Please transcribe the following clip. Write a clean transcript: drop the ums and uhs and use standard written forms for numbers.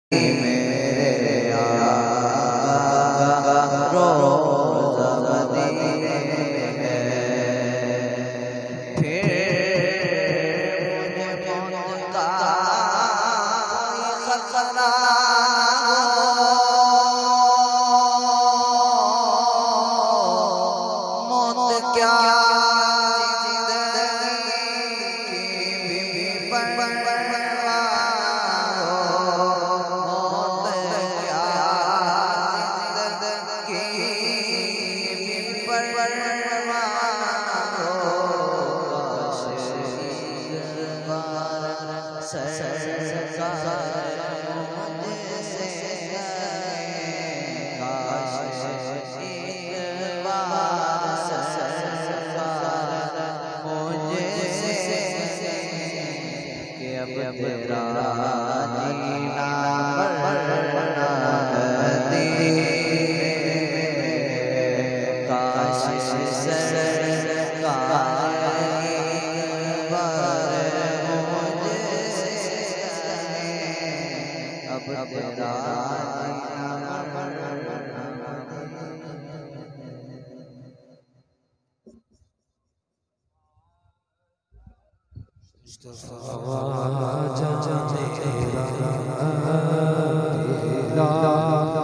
मेरे आका रोज़ा मदीने है। फिर मुझे मौत का कोई खतरा हो, मौत क्या आवाज़ मेरा